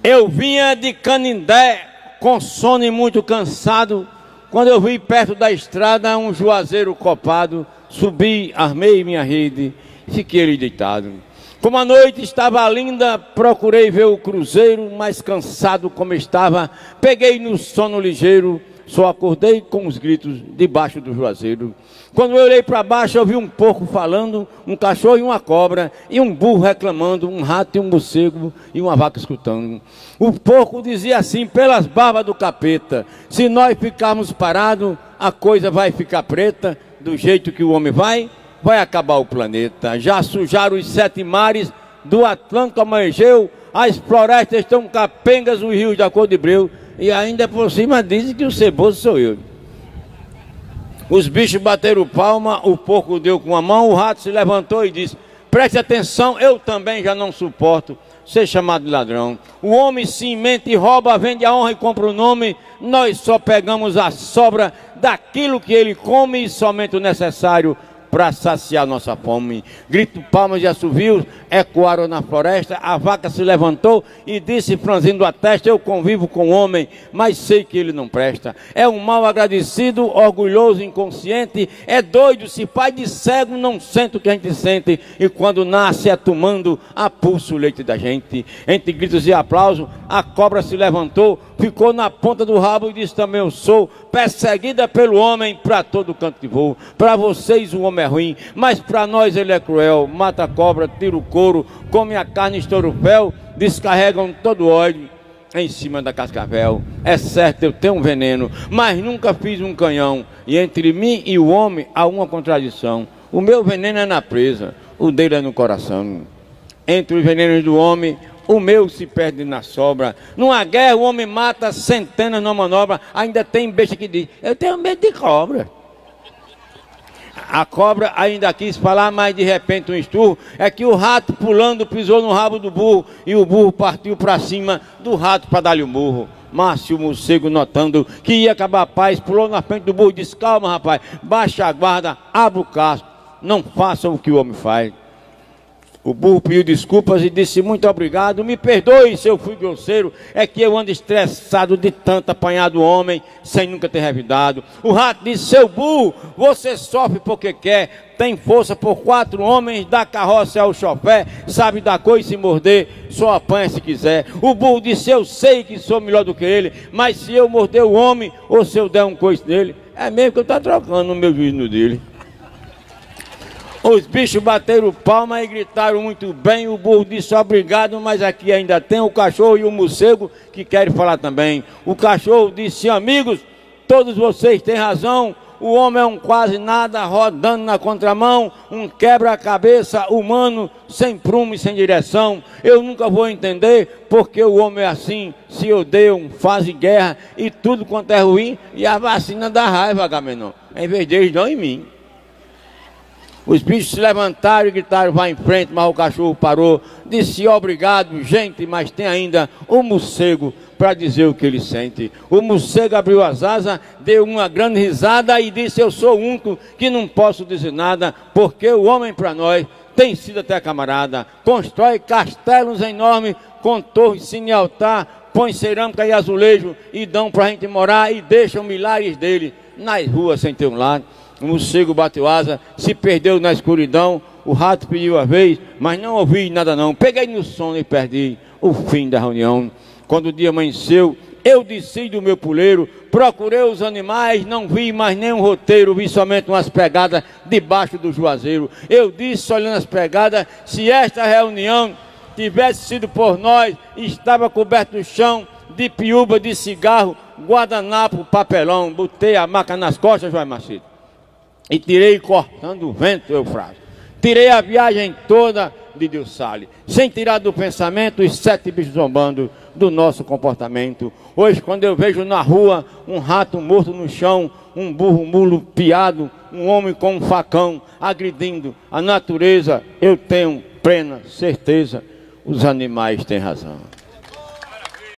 Eu vinha de Canindé com sono e muito cansado, quando eu vi perto da estrada um juazeiro copado. Subi, armei minha rede, fiquei ali deitado. Como a noite estava linda, procurei ver o cruzeiro, mas cansado como estava, peguei no sono ligeiro, só acordei com os gritos debaixo do juazeiro. Quando eu olhei para baixo, eu vi um porco falando, um cachorro e uma cobra, e um burro reclamando, um rato e um morcego e uma vaca escutando. O porco dizia assim, pelas barbas do capeta: se nós ficarmos parados, a coisa vai ficar preta, do jeito que o homem vai acabar o planeta. Já sujaram os 7 mares, do Atlântico ao Egeu, as florestas estão capengas, os rios da cor de breu, e ainda por cima dizem que o ceboso sou eu. Os bichos bateram palma, o porco deu com a mão, o rato se levantou e disse: preste atenção, eu também já não suporto ser chamado de ladrão. O homem se mente e rouba, vende a honra e compra o nome. Nós só pegamos a sobra daquilo que ele come e somente o necessário para saciar nossa fome. Grito, palmas e assovios ecoaram na floresta. A vaca se levantou e disse, franzindo a testa: eu convivo com o homem, mas sei que ele não presta. É um mal agradecido, orgulhoso, inconsciente. É doido, se pai de cego não sente o que a gente sente, e quando nasce é tomando a pulso o leite da gente. Entre gritos e aplausos, a cobra se levantou, ficou na ponta do rabo e disse: também eu sou perseguida pelo homem para todo canto que vou. Para vocês o homem é ruim, mas para nós ele é cruel. Mata a cobra, tira o couro, come a carne, estoura o fel, descarregam todo o óleo em cima da cascavel. É certo, eu tenho um veneno, mas nunca fiz um canhão, e entre mim e o homem há uma contradição. O meu veneno é na presa, o dele é no coração. Entre os venenos do homem, o meu se perde na sobra. Numa guerra o homem mata centenas numa manobra. Ainda tem besta que diz: eu tenho medo de cobra. A cobra ainda quis falar, mas de repente um esturro é que o rato pulando pisou no rabo do burro, e o burro partiu para cima do rato para dar-lhe um murro. Márcio, o morcego, notando que ia acabar a paz, pulou na frente do burro e disse: calma, rapaz, baixa a guarda, abra o casco, não faça o que o homem faz. O burro pediu desculpas e disse: muito obrigado, me perdoe se eu fui grosseiro, é que eu ando estressado de tanto apanhar do homem sem nunca ter revidado. O rato disse: seu burro, você sofre porque quer, tem força por 4 homens, da carroça ao chofé, sabe da coisa, se morder, só apanha se quiser. O burro disse: eu sei que sou melhor do que ele, mas se eu morder o homem, ou se eu der um coice nele, é mesmo que eu estou trocando o meu juízo no dele. Os bichos bateram palma e gritaram muito bem. O burro disse: obrigado, mas aqui ainda tem o cachorro e o morcego que querem falar também. O cachorro disse: amigos, todos vocês têm razão. O homem é um quase nada, rodando na contramão, um quebra-cabeça humano, sem prumo e sem direção. Eu nunca vou entender porque o homem é assim, se odeiam, fazem guerra e tudo quanto é ruim, e a vacina dá raiva, Agamenon, em vez deles dão em mim. Os bichos se levantaram e gritaram: vai em frente, mas o cachorro parou, disse: obrigado, gente, mas tem ainda o morcego para dizer o que ele sente. O morcego abriu as asas, deu uma grande risada e disse: eu sou o único que não posso dizer nada, porque o homem para nós tem sido até camarada. Constrói castelos enormes com torres, sino e altar, põe cerâmica e azulejo e dão para a gente morar, e deixam milhares deles nas ruas sem ter um lar. O morcego bateu asa, se perdeu na escuridão. O rato pediu a vez, mas não ouvi nada não. Peguei no sono e perdi o fim da reunião. Quando o dia amanheceu, eu desci do meu puleiro, procurei os animais, não vi mais nenhum roteiro, vi somente umas pegadas debaixo do juazeiro. Eu disse, olhando as pegadas: se esta reunião tivesse sido por nós, estava coberto no chão de piúba, de cigarro, guardanapo, papelão. Botei a maca nas costas, João Macedo, e tirei cortando o vento, Eufrásio. Tirei a viagem toda de Deus Salles, sem tirar do pensamento os 7 bichos zombando do nosso comportamento. Hoje, quando eu vejo na rua um rato morto no chão, um burro mulo piado, um homem com um facão agredindo a natureza, eu tenho plena certeza: os animais têm razão.